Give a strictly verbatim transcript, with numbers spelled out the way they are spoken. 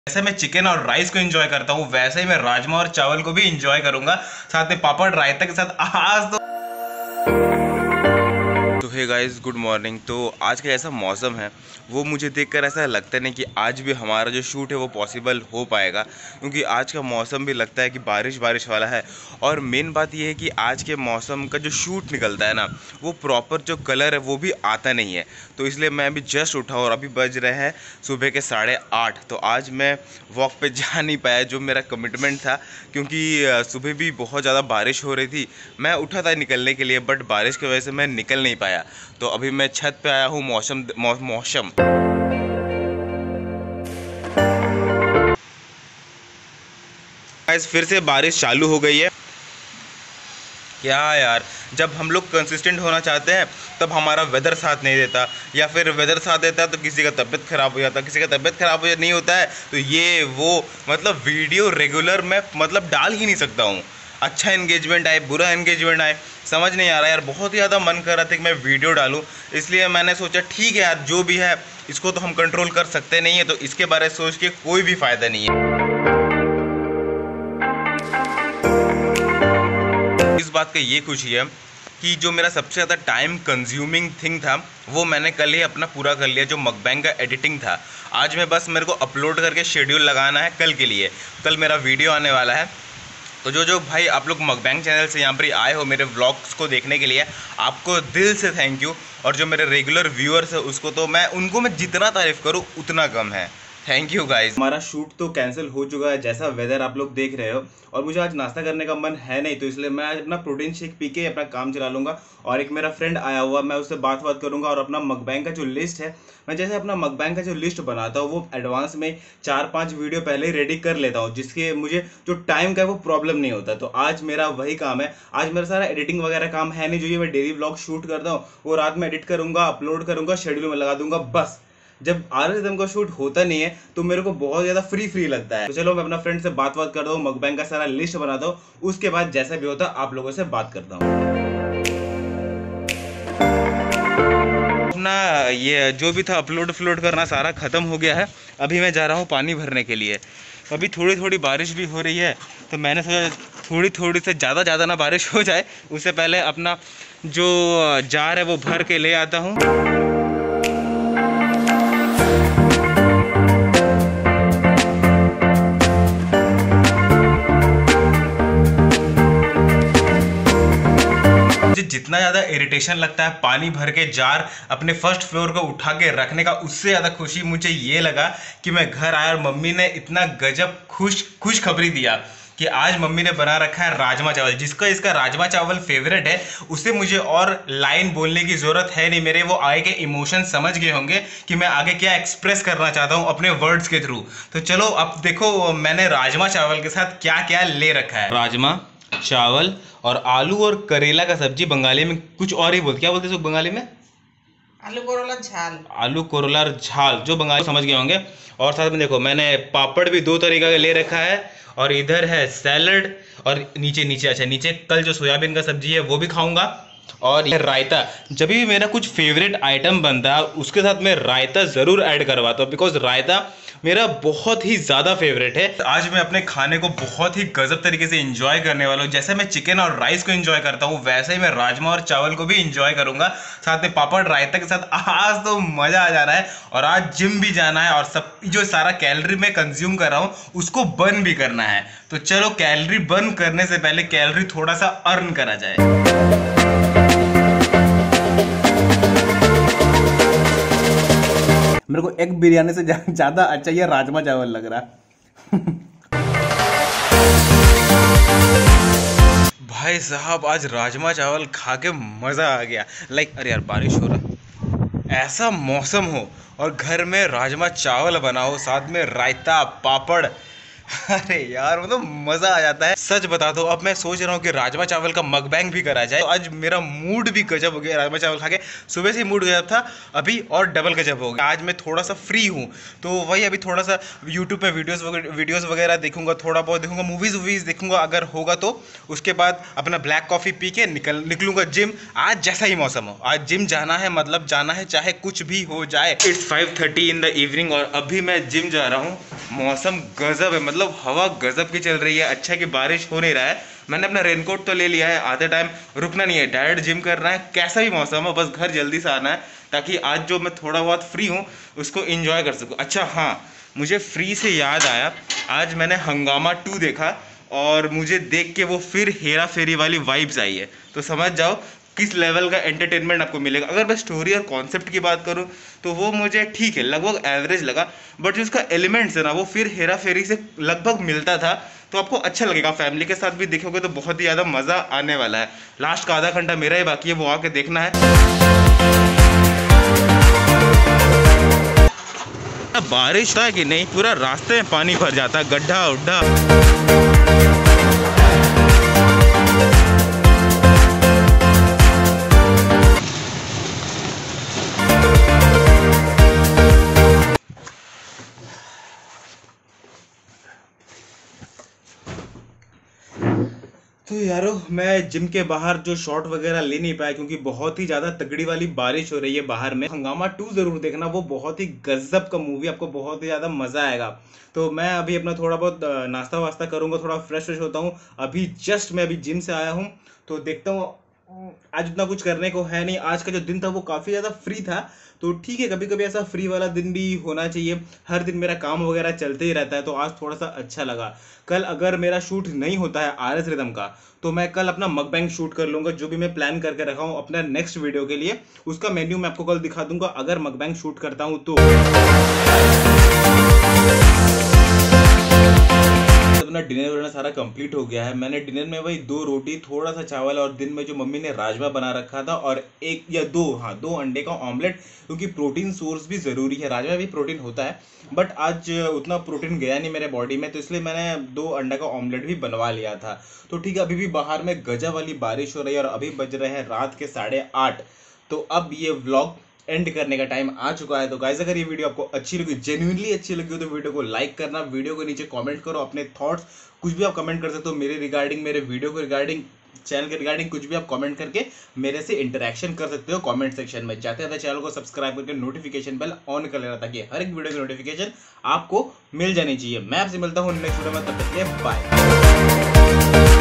जैसे मैं चिकन और राइस को एंजॉय करता हूँ वैसे ही मैं राजमा और चावल को भी एंजॉय करूंगा, साथ में पापड़ रायता के साथ। आज तो तो हे गाइस, गुड मॉर्निंग। तो आज का ऐसा मौसम है वो मुझे देखकर ऐसा लगता नहीं कि आज भी हमारा जो शूट है वो पॉसिबल हो पाएगा, क्योंकि आज का मौसम भी लगता है कि बारिश बारिश वाला है। और मेन बात ये है कि आज के मौसम का जो शूट निकलता है ना, वो प्रॉपर जो कलर है वो भी आता नहीं है। तो इसलिए मैं अभी जस्ट उठा और अभी बज रहे हैं सुबह के साढ़े आठ। तो आज मैं वॉक पे जा नहीं पाया जो मेरा कमिटमेंट था, क्योंकि सुबह भी बहुत ज़्यादा बारिश हो रही थी। मैं उठा था निकलने के लिए, बट बारिश की वजह से मैं निकल नहीं पाया। तो अभी मैं छत पे आया हूँ मौसम मौ, मौसम गाइस फिर से बारिश चालू हो गई है। क्या यार, जब हम लोग कंसिस्टेंट होना चाहते हैं तब हमारा वेदर साथ नहीं देता, या फिर वेदर साथ देता है तो किसी का तबीयत ख़राब हो जाता है, किसी का तबीयत ख़राब हो नहीं होता है तो ये वो मतलब वीडियो रेगुलर मैं मतलब डाल ही नहीं सकता हूँ। अच्छा एंगेजमेंट आए, बुरा एंगेजमेंट आए, समझ नहीं आ रहा यार। बहुत ही ज़्यादा मन कर रहा था कि मैं वीडियो डालूँ, इसलिए मैंने सोचा ठीक है यार, जो भी है इसको तो हम कंट्रोल कर सकते नहीं है, तो इसके बारे में सोच के कोई भी फ़ायदा नहीं है। इस बात का ये खुशी है कि जो मेरा सबसे ज़्यादा टाइम कंज्यूमिंग थिंग था वो मैंने कल ही अपना पूरा कर लिया, जो मकबैंग का एडिटिंग था। आज मैं बस मेरे को अपलोड करके शेड्यूल लगाना है कल के लिए। कल मेरा वीडियो आने वाला है, तो जो जो भाई आप लोग मकबैंग चैनल से यहाँ पर आए हो मेरे व्लॉग्स को देखने के लिए, आपको दिल से थैंक यू। और जो मेरे रेगुलर व्यूअर्स है उसको तो मैं उनको मैं जितना तारीफ़ करूँ उतना कम है। Thank you guys. हमारा शूट तो कैंसिल हो चुका है, जैसा वेदर आप लोग देख रहे हो, और मुझे आज नाश्ता करने का मन है नहीं, तो इसलिए मैं आज अपना प्रोटीन शेक पी के अपना काम चला लूँगा। और एक मेरा फ्रेंड आया हुआ, मैं उससे बात बात करूँगा और अपना मकबैंग का जो लिस्ट है, मैं जैसे अपना मकबैंग का जो लिस्ट बनाता हूँ वो एडवांस में चार पाँच वीडियो पहले ही रेडी कर लेता हूँ, जिसके मुझे जो टाइम का है वो प्रॉब्लम नहीं होता। तो आज मेरा वही काम है। आज मेरा सारा एडिटिंग वगैरह काम है नहीं, जो ये मैं डेली व्लॉग शूट करता हूँ वो रात में एडिट करूँगा, अपलोड करूँगा, शेड्यूल में लगा दूंगा। बस जब आर एस एम का शूट होता नहीं है तो मेरे को बहुत ज़्यादा फ्री फ्री लगता है। तो चलो मैं अपना फ्रेंड से बात बात करता हूँ, मकबैंग का सारा लिस्ट बनाता हूँ, उसके बाद जैसा भी होता आप लोगों से बात करता हूँ। अपना ये जो भी था अपलोड अपलोड करना सारा ख़त्म हो गया है। अभी मैं जा रहा हूँ पानी भरने के लिए। अभी थोड़ी थोड़ी बारिश भी हो रही है, तो मैंने सोचा थोड़ी थोड़ी से ज़्यादा ज़्यादा ना बारिश हो जाए, उससे पहले अपना जो जार है वो भर के ले आता हूँ। जितना ज़्यादा इरिटेशन लगता है पानी भर के जार अपने फर्स्ट फ्लोर को उठा के रखने का, उससे ज़्यादा खुशी मुझे ये लगा कि मैं घर आया और मम्मी ने इतना गजब खुश खुशखबरी दिया कि आज मम्मी ने बना रखा है राजमा चावल। जिसका इसका राजमा चावल फेवरेट है उसे मुझे और लाइन बोलने की ज़रूरत है नहीं, मेरे वो आगे के इमोशन समझ गए होंगे कि मैं आगे क्या एक्सप्रेस करना चाहता हूँ अपने वर्ड्स के थ्रू। तो चलो अब देखो मैंने राजमा चावल के साथ क्या क्या ले रखा है। राजमा चावल और आलू और करेला का सब्जी, बंगाली में कुछ और ही बोलते, क्या बोलते हैं बंगाली में? आलू कोरोला झाल। आलू कोरोला झाल, जो बंगाली समझ गए होंगे। और साथ में देखो मैंने पापड़ भी दो तरीके का ले रखा है, और इधर है सैलड, और नीचे नीचे अच्छा नीचे कल जो सोयाबीन का सब्जी है वो भी खाऊंगा। और ये रायता, जब भी मेरा कुछ फेवरेट आइटम बनता है उसके साथ मैं रायता ज़रूर ऐड करवाता हूँ, बिकॉज रायता मेरा बहुत ही ज़्यादा फेवरेट है। आज मैं अपने खाने को बहुत ही गजब तरीके से एंजॉय करने वाला हूँ। जैसे मैं चिकन और राइस को एंजॉय करता हूँ वैसे ही मैं राजमा और चावल को भी एंजॉय करूँगा, साथ में पापड़ रायता के साथ। आज तो मज़ा आ जा रहा है। और आज जिम भी जाना है और सब जो सारा कैलोरी मैं कंज्यूम कर रहा हूँ उसको बर्न भी करना है। तो चलो कैलोरी बर्न करने से पहले कैलोरी थोड़ा सा अर्न करा जाए। मेरे को एक बिरयानी से ज्यादा अच्छा ये राजमा चावल लग रहा। भाई साहब आज राजमा चावल खा के मज़ा आ गया। लाइक अरे यार बारिश हो रहा, ऐसा मौसम हो और घर में राजमा चावल बनाओ, साथ में रायता पापड़, अरे यार मतलब मजा आ जाता है। सच बता दो, अब मैं सोच रहा हूँ कि राजमा चावल का मकबैंग भी करा जाए। तो आज मेरा मूड भी गजब हो गया राजमा चावल खा के। सुबह से ही मूड गजब था, अभी और डबल गजब हो गया। आज मैं थोड़ा सा फ्री हूँ, तो वही अभी थोड़ा सा यूट्यूब पे वीडियोस वगैरह वीडियोस वगैरह देखूंगा, थोड़ा बहुत देखूंगा, मूवीज़ वूवीज़ देखूंगा अगर होगा तो। उसके बाद अपना ब्लैक कॉफ़ी पी के निकल निकलूंगा जिम। आज जैसा ही मौसम हो, आज जिम जाना है, मतलब जाना है चाहे कुछ भी हो जाए। It's five thirty in the evening और अभी मैं जिम जा रहा हूँ। मौसम गजब है, मतलब हवा गजब की चल रही है। अच्छा कि बारिश हो नहीं रहा है। मैंने अपना रेनकोट तो ले लिया है, आधे टाइम रुकना नहीं है, डायरेक्ट जिम करना है। कैसा भी मौसम हो, बस घर जल्दी से आना है, ताकि आज जो मैं थोड़ा बहुत फ्री हूँ उसको एंजॉय कर सकूँ। अच्छा हाँ, मुझे फ्री से याद आया, आज मैंने हंगामा टू देखा और मुझे देख के वो फिर हेरा फेरी वाली वाइब्स आई है। तो समझ जाओ किस लेवल का एंटरटेनमेंट आपको मिलेगा। अगर मैं स्टोरी और कॉन्सेप्ट की बात करूं तो वो मुझे ठीक है, लगभग एवरेज लगा, बट जो उसका एलिमेंट्स है ना वो फिर हेरा फेरी से लगभग मिलता था। तो आपको अच्छा लगेगा, फैमिली के साथ भी देखोगे तो बहुत ही ज़्यादा मज़ा आने वाला है। लास्ट का आधा घंटा मेरा ही बाकी है, वो आके देखना है। बारिश था कि नहीं, पूरा रास्ते में पानी भर जाता, गड्ढा उड्ढा। तो यारो मैं जिम के बाहर जो शॉट वगैरह ले नहीं पाया, क्योंकि बहुत ही ज़्यादा तगड़ी वाली बारिश हो रही है बाहर में। हंगामा टू ज़रूर देखना, वो बहुत ही गजब का मूवी, आपको बहुत ही ज़्यादा मज़ा आएगा। तो मैं अभी अपना थोड़ा बहुत अ, नाश्ता वास्ता करूँगा, थोड़ा फ्रेश फ्रेश होता हूँ। अभी जस्ट मैं अभी जिम से आया हूँ, तो देखता हूँ। आज उतना कुछ करने को है नहीं, आज का जो दिन था वो काफ़ी ज़्यादा फ्री था। तो ठीक है, कभी कभी ऐसा फ्री वाला दिन भी होना चाहिए। हर दिन मेरा काम वगैरह चलते ही रहता है, तो आज थोड़ा सा अच्छा लगा। कल अगर मेरा शूट नहीं होता है आर एस रिदम का, तो मैं कल अपना मकबैंग शूट कर लूँगा। जो भी मैं प्लान करके रखा हूँ अपना नेक्स्ट वीडियो के लिए, उसका मेन्यू मैं आपको कल दिखा दूंगा अगर मकबैंग शूट करता हूँ तो। अपना डिनर वगैरह सारा कंप्लीट हो गया है। मैंने डिनर में वही दो रोटी, थोड़ा सा चावल और दिन में जो मम्मी ने राजमा बना रखा था, और एक या दो हाँ दो अंडे का ऑमलेट, क्योंकि प्रोटीन सोर्स भी ज़रूरी है। राजमा भी प्रोटीन होता है, बट आज उतना प्रोटीन गया नहीं मेरे बॉडी में, तो इसलिए मैंने दो अंडा का ऑमलेट भी बनवा लिया था। तो ठीक है, अभी भी बाहर में गजब वाली बारिश हो रही है और अभी बज रहे हैं रात के साढ़े आठ। तो अब ये व्लॉग एंड करने का टाइम आ चुका है। तो गाइस, अगर ये वीडियो आपको अच्छी लगी, जेन्युइनली अच्छी लगी हो, तो वीडियो को लाइक करना, वीडियो को नीचे कमेंट करो अपने थॉट्स, कुछ भी आप कमेंट कर सकते हो मेरे रिगार्डिंग, मेरे वीडियो को रिगार्डिंग, चैनल के रिगार्डिंग, कुछ भी आप कमेंट करके मेरे से इंटरेक्शन कर सकते हो कमेंट सेक्शन में। जाते जाते चैनल को सब्सक्राइब करके नोटिफिकेशन बेल ऑन कर लेना, ताकि हर एक वीडियो की नोटिफिकेशन आपको मिल जानी चाहिए। मैं आपसे मिलता हूँ नेक्स्ट वीडियो में, तब तक के लिए बाय।